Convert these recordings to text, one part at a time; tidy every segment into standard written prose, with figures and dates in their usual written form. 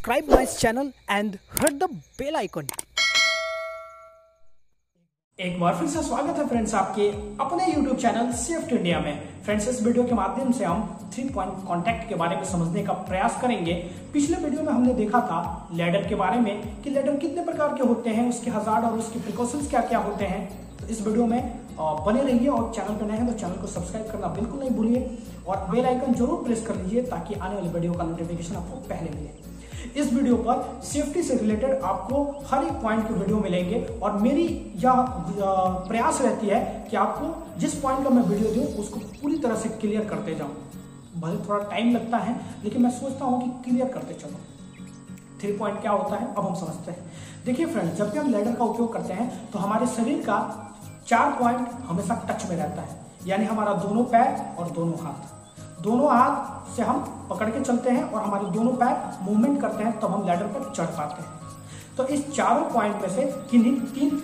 subscribe my channel and hit the bell icon। एक बार फिर से स्वागत है फ्रेंड्स आपके अपने YouTube चैनल सेफ्ट इंडिया में। फ्रेंड्स इस वीडियो के माध्यम से हम 3 पॉइंट कॉन्टैक्ट के बारे में समझने का प्रयास करेंगे। पिछले वीडियो में हमने देखा था लैडर के बारे में कि लैडर कितने प्रकार के होते हैं, उसके हजार्ड और उसके प्रिकॉशंस क्या क्या होते हैं। तो इस वीडियो में बने रहिए और चैनल पर नए हैं तो चैनल को सब्सक्राइब करना बिल्कुल नहीं भूलिए और बेल आइकन जरूर प्रेस कर लीजिए ताकि आने वाली वीडियो का नोटिफिकेशन आपको पहले मिले। इस वीडियो पर सेफ्टी से रिलेटेड आपको हर एक पॉइंट के वीडियो मिलेंगे और मेरी यह प्रयास रहती है कि आपको जिस पॉइंट का मैं वीडियो दूं उसको पूरी तरह से क्लियर करते जाऊं। भले थोड़ा टाइम लगता है लेकिन मैं सोचता हूं कि क्लियर करते चलो। 3 पॉइंट क्या होता है अब हम समझते हैं। देखिए फ्रेंड्स, जब भी हम लैडर का उपयोग करते हैं तो हमारे शरीर का 4 पॉइंट हमेशा टच में रहता है, यानी हमारा दोनों पैर और दोनों हाथ। दोनों हाथ से हम पकड़ के चलते हैं और हमारे दोनों पैर मूवमेंट करते हैं तब हम लैडर पर चढ़ पाते हैं। तो इस चारों पॉइंट में से किन्हीं 3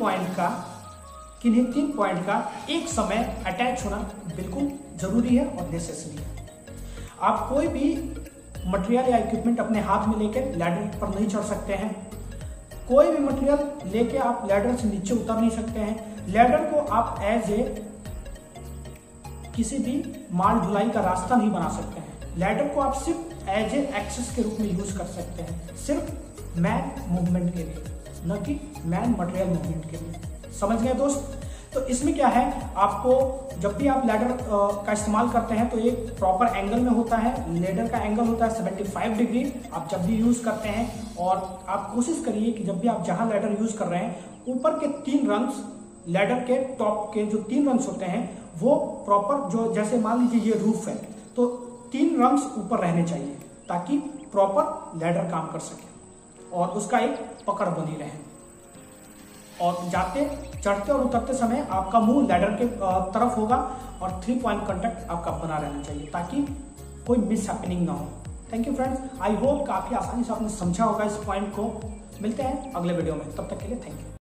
पॉइंट का एक समय अटैच होना बिल्कुल जरूरी है और नेसेसरी है। आप कोई भी मटेरियल या इक्विपमेंट अपने हाथ में लेके लैडर पर नहीं चढ़ सकते हैं। कोई भी मटेरियल लेके आप लैडर से नीचे उतर नहीं सकते हैं। लैडर को आप एज ए किसी भी माल ढुलाई का रास्ता नहीं बना सकते हैं। लैडर को आप सिर्फ एज ए एक्सेस के रूप में यूज कर सकते हैं, सिर्फ मैन मूवमेंट के लिए, न कि मैन मटेरियल मूवमेंट के लिए। समझ गए दोस्त? तो इसमें क्या है, आपको जब भी आप लैडर का इस्तेमाल करते हैं तो एक प्रॉपर एंगल में होता है। लैडर का एंगल होता है 75 डिग्री। आप जब भी यूज करते हैं और आप कोशिश करिए कि जब भी आप जहां लैडर यूज कर रहे हैं ऊपर के 3 रंग्स, लैडर के टॉप के जो 3 रंग्स होते हैं वो प्रॉपर, जो जैसे मान लीजिए ये रूफ है तो 3 रंग्स ऊपर रहने चाहिए ताकि प्रॉपर लैडर काम कर सके और उसका एक पकड़ बनी रहे। और जाते चढ़ते और उतरते समय आपका मुंह लैडर के तरफ होगा और 3 पॉइंट कॉन्टैक्ट आपका बना रहना चाहिए ताकि कोई मिस हैपनिंग ना हो। Thank you friends, I hope काफी आसानी से आपने समझा होगा इस पॉइंट को। मिलते हैं अगले वीडियो में, तब तक के लिए थैंक यू।